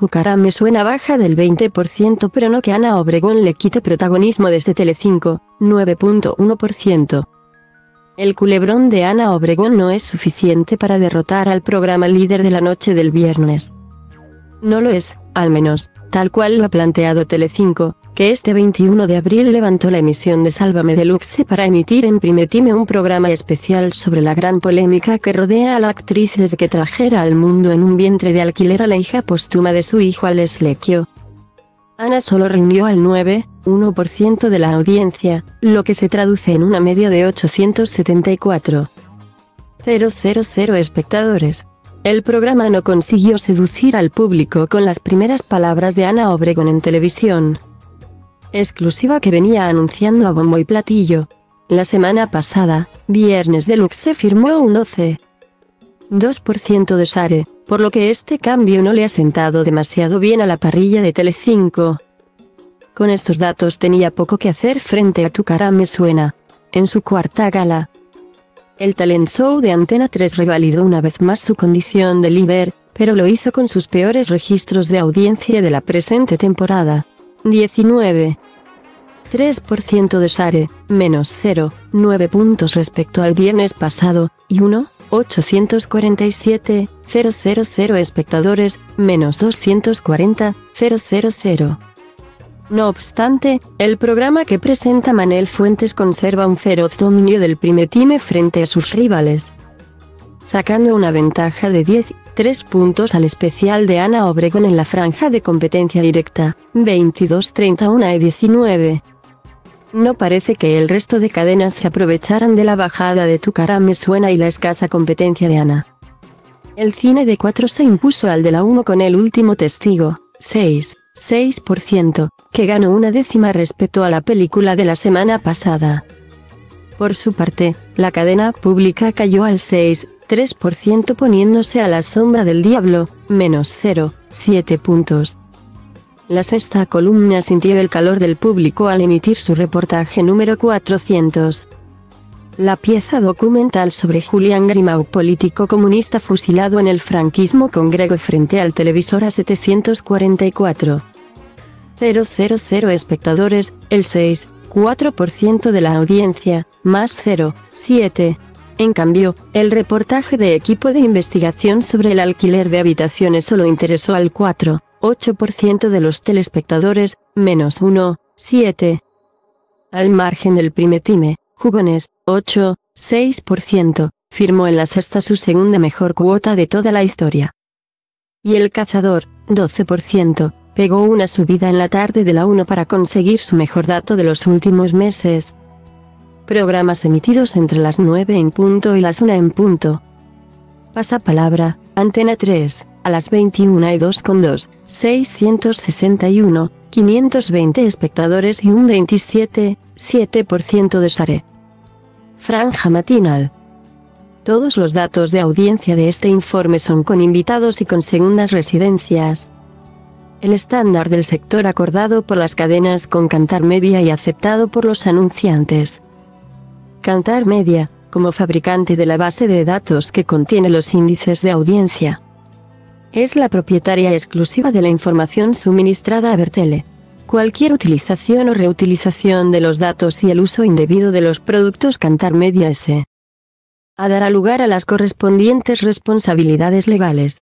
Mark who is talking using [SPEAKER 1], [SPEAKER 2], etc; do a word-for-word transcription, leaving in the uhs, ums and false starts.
[SPEAKER 1] Tu cara me suena baja del veinte por ciento, pero no que Ana Obregón le quite protagonismo desde Telecinco, nueve punto uno por ciento. El culebrón de Ana Obregón no es suficiente para derrotar al programa líder de la noche del viernes. No lo es, al menos, tal cual lo ha planteado Telecinco, que este veintiuno de abril levantó la emisión de Sálvame Deluxe para emitir en Prime Time un programa especial sobre la gran polémica que rodea a la actriz desde que trajera al mundo en un vientre de alquiler a la hija póstuma de su hijo Alex Lecquio. Ana solo reunió al nueve punto uno por ciento de la audiencia, lo que se traduce en una media de ochocientos setenta y cuatro mil espectadores. El programa no consiguió seducir al público con las primeras palabras de Ana Obregón en televisión. Exclusiva que venía anunciando a bombo y platillo. La semana pasada, Viernes Deluxe firmó un doce punto dos por ciento de share, por lo que este cambio no le ha sentado demasiado bien a la parrilla de Telecinco. Con estos datos tenía poco que hacer frente a Tu cara me suena. En su cuarta gala, el talent show de Antena tres revalidó una vez más su condición de líder, pero lo hizo con sus peores registros de audiencia de la presente temporada. diecinueve punto tres por ciento de share, menos cero punto nueve puntos respecto al viernes pasado, y uno millón ochocientos cuarenta y siete mil espectadores, menos doscientos cuarenta mil. No obstante, el programa que presenta Manel Fuentes conserva un feroz dominio del Prime Time frente a sus rivales, sacando una ventaja de diez punto tres puntos al especial de Ana Obregón en la franja de competencia directa, veintidós treinta y uno y diecinueve. No parece que el resto de cadenas se aprovecharan de la bajada de Tu cara me suena y la escasa competencia de Ana. El cine de cuatro se impuso al de la uno con El último testigo, seis punto seis por ciento, que ganó una décima respecto a la película de la semana pasada. Por su parte, la cadena pública cayó al seis punto tres por ciento poniéndose a la sombra del diablo, menos cero punto siete puntos. La sexta columna sintió el calor del público al emitir su reportaje número cuatrocientos. La pieza documental sobre Julián Grimau, político comunista fusilado en el franquismo, congregó frente al televisor a setecientos cuarenta y cuatro mil espectadores, el seis punto cuatro por ciento de la audiencia, más cero punto siete. En cambio, el reportaje de equipo de investigación sobre el alquiler de habitaciones solo interesó al cuatro punto ocho por ciento de los telespectadores, menos uno punto siete. Al margen del Prime Time, Jugones, ocho punto seis por ciento, firmó en la sexta su segunda mejor cuota de toda la historia. Y El Cazador, doce por ciento, pegó una subida en la tarde de la uno para conseguir su mejor dato de los últimos meses. Programas emitidos entre las nueve en punto y las una en punto. Pasapalabra, Antena tres, a las veintiuna y dos con dos, seiscientos sesenta y uno mil quinientos veinte espectadores y un veintisiete punto siete por ciento de share. Franja matinal. Todos los datos de audiencia de este informe son con invitados y con segundas residencias. El estándar del sector acordado por las cadenas con Kantar Media y aceptado por los anunciantes. Kantar Media, como fabricante de la base de datos que contiene los índices de audiencia, es la propietaria exclusiva de la información suministrada a Bertele. Cualquier utilización o reutilización de los datos y el uso indebido de los productos Kantar Media S A dará lugar a las correspondientes responsabilidades legales.